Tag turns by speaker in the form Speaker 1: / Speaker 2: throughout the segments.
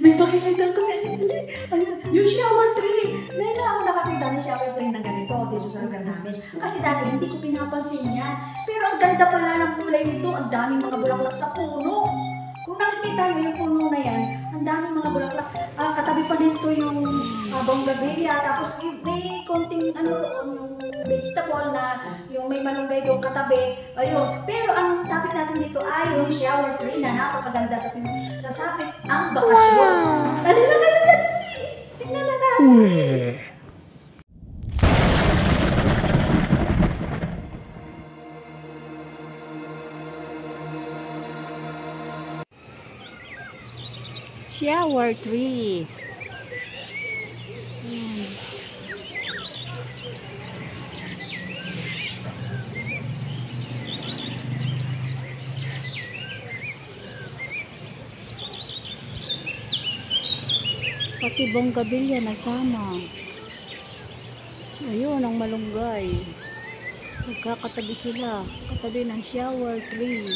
Speaker 1: May pakikita ko sa inyo. Yung shower tray. Ngayon na ako nakakita ng shower tray na ganito dito sa lugar namin. Kasi dati hindi ko pinapansin yan. Pero ang ganda pala ng kulay nito. Ang daming mga bulaklak sa puno. Kung nakikita niyo yung puno na yan, ang daming mga bulaklak. Katabi pa dito yung bonggabilya. Tapos may konting yung vegetable na yung may malunggay doon katabi. Ayun. Pero ang topic natin dito ay yung shower tree na napakaganda sa sapit ang bakasyon. Wow! Dali na kayo dali! Tingnan na natin!
Speaker 2: Shower tree. Pati bonggabilya nasama. Ayun ang malunggay. Magkakatabi sila. Katabi ng shower tree.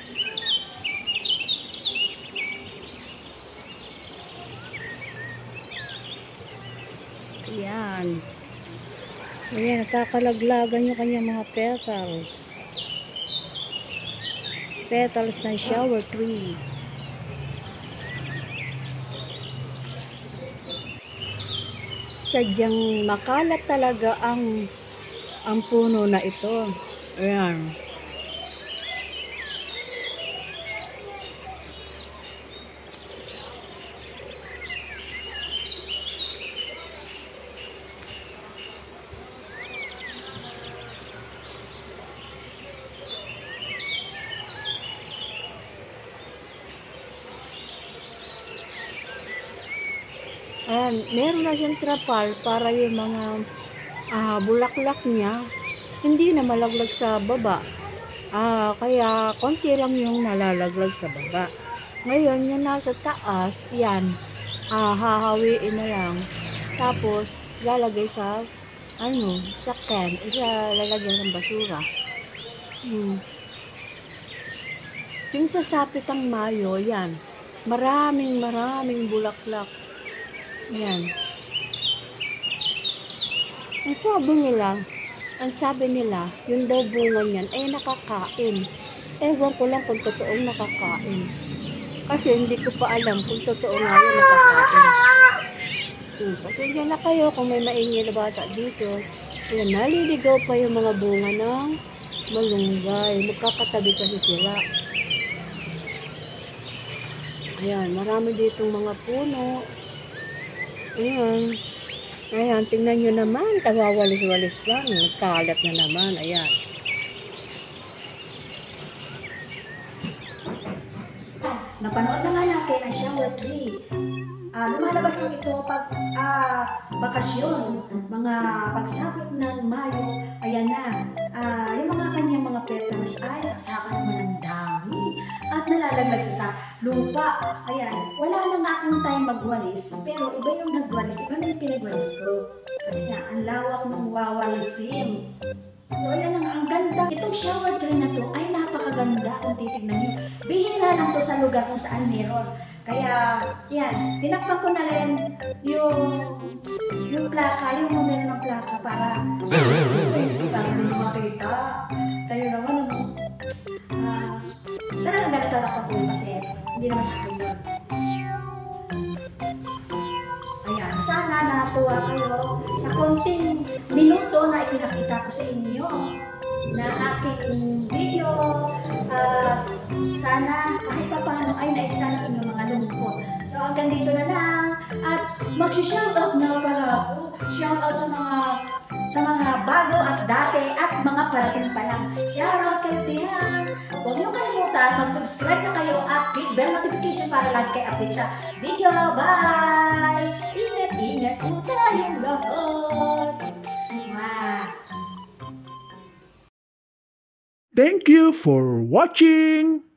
Speaker 2: Ayan. Ayan, nakakalaglagan yung kanyang mga petals. Petals ng shower tree. Sadyang makalat talaga ang puno na ito. Ayan. Meron na siyang trapal para yung mga bulaklak niya hindi na malaglag sa baba. Kaya konti lang yung nalalaglag sa baba. Ngayon yung nasa taas, yan, hahawiin na lang. Tapos lalagay sa sa can, lalagyan ng basura. Yung sa sapit ang Mayo, yan, maraming bulaklak. Yan. Ang sabi nila, yung daw bunga niyan ay nakakain. Ewan ko lang kung totoong nakakain. Kasi hindi ko pa alam kung totoo nga yung nakakain. Pasensya na kayo kung may maingay na bata dito. Ayan, naliligaw pa yung mga bunga ng malunggay. Magkakatabi kasi sila. Ayan, marami ditong mga puno. Ayan, tingnan nyo naman, tawawalis-walis lang, kalat na naman, ayan.
Speaker 1: Napanood na nga natin ang shower tree. Lumalabas lang ito pag bakasyon, mga pagsapit ng Mayo, ayan na. Yung mga kanyang mga petals ay saksakan naman ng dami at nalalaglag sa lupa. Ayan, wala na nga akong time magwalis, pero iba yung nagwalis, iba na yung pinagwalis ko. Kasi nga, ang lawak ng wawalisin. So, ayan ang ganda. Itong shower tree na to ay napakaganda kung titignan nyo. Bihira lang to sa lugar kung saan meron. Kaya, yan, tinakpan ko na rin yung plaka, yung numero ng plaka para hindi makita. Kayo naman, talagang nagtatakpan ko kasi hindi naman akin yun. Ayan, sana natuwa kayo sa konting minuto na ipinakita ko sa inyo na aking video. Sana kahit pa paano ay naibsan ang inyong mga lungkot. So hanggang dito na lang at mag-shoutout na pala ako. Shoutout sa mga bago at dati at mga parating pa lang. Shoutout kay Tihan. Huwag niyo kalimutan mag-subscribe na kayo at click bell notification para lagi kayo update sa video. Bye! Ingat po tayong lahat.
Speaker 3: Thank you for watching.